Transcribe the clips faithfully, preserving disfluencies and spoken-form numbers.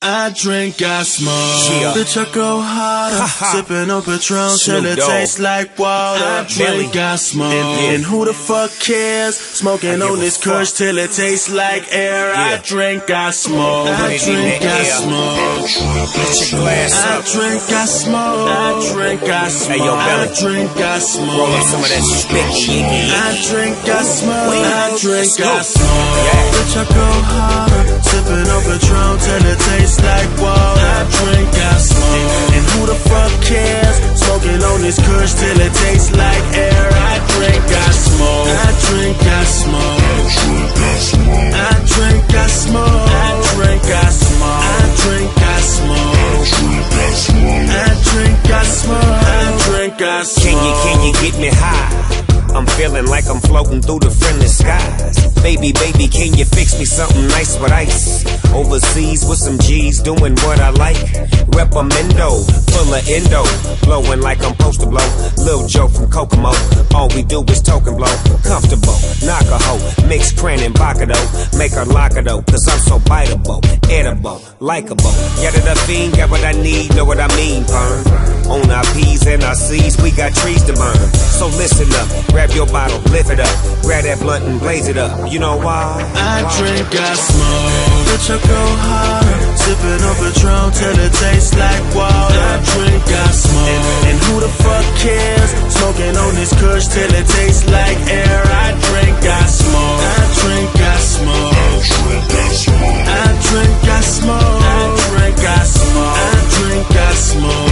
I drink, I smoke. Yeah. Bitch, I go harder. Sipping on Patron till it tastes like water. I drink, I smoke. And, and who the fuck cares? Smoking on this Kush till it tastes like air. Yeah. I drink, I smoke. I drink, I smoke. Get your glass I up. drink, I smoke. I drink, I smoke. Hey, yo, Belly. I drink, I smoke. Roll up some of that sticky. I drink, I smoke. I drink, I Smoke. smoke. Yeah. Bitch, I go harder. Sipping on Patron till it tastes like water. I drink, I smoke. And who the fuck cares? Smoking on this Kush till it tastes like air. I drink, I smoke. I drink, I smoke. I drink, I smoke. I drink, I smoke. I drink, I smoke. I drink, I smoke. I drink, I smoke. Can you, can you get me high? I'm feeling like I'm floating through the friendly skies. Baby, baby, can you fix me something nice with ice? Overseas with some G's, doing what I like. Repamendo, full of endo, blowing like I'm supposed to blow. Lil Joe from Kokomo, all we do is toke and blow. Comfortable, knock a hoe, mix cran and vodka though. Make her lock it though, cause I'm so biteable, edible, likable. Get it a fiend, got what I need, know what I mean, pun. On our P's and our C's, we got trees to burn. So listen up, grab your bottle, lift it up, grab that blunt and blaze it up. You know why? I drink, I smoke. Bitch, I go harder. Sipping on Patron till it tastes like water. I drink, I smoke. And, and who the fuck cares? Smoking on this Kush till it tastes like air. I drink, I smoke. I drink, I smoke. I drink, I smoke. I drink, I smoke. I drink, I smoke. I drink, I smoke.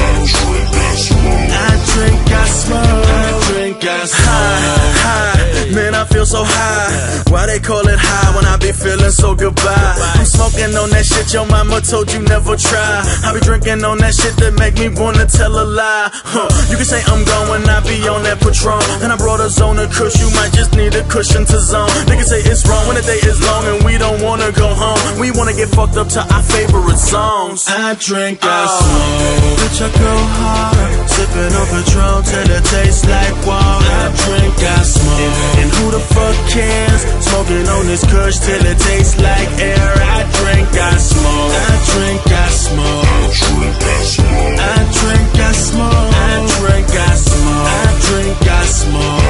I drink, I smoke. I drink, I smoke. High, high, man, I feel so high. Why they call it high when I be feeling so goodbye? I'm smoking on that shit your mama told you never try. I be drinking on that shit that make me wanna tell a lie. Huh. You can say I'm gone when I be on that Patron, and I brought a zone of Kush. You might just need a cushion to zone. Niggas say it's wrong when the day is long and we don't wanna go home. We wanna get fucked up to our favorite songs. I drink, I smoke. Bitch, I go harder. Sipping on Patron till it tastes like water. I drink, I smoke. And, and who the fuck cares? Smoking on this Kush till it tastes like air. I drink, I smoke. I drink, I smoke. I drink, I smoke. I drink, I smoke. I drink, I smoke. I drink, I smoke.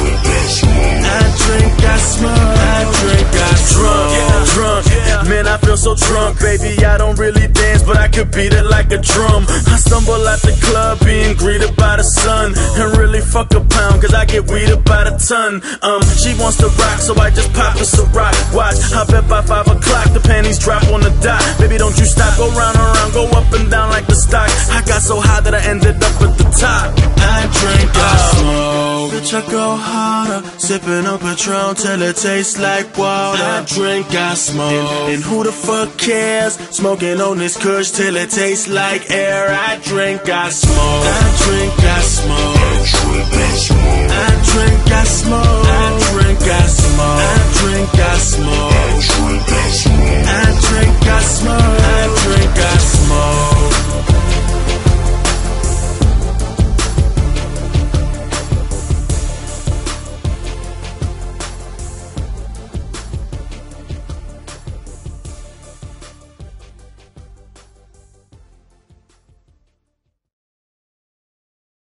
I drink, I smoke. I drink, I smoke. Yeah, drunk. Man, I feel so drunk, baby. I don't really dance, but I could beat it like a drum. I stumble at the club being greeted by the sun, and really fuck a pound, cause I get weeded by the ton. Um, she wants to rock, so I just pop us a rock. Watch, I bet by five o'clock the panties drop on the dot. Baby, don't you stop, go round and round, go up and down like the stock. I got so high that I ended up at the top. I drink, I smoke. Bitch, I go harder. Sipping on Patron till it tastes like water. I drink, I smoke. And, and who the fuck cares? Smoking on this Kush till it tastes like air. I drink, I smoke. I drink, I smoke. I drink, I smoke. I drink, I smoke. I drink, I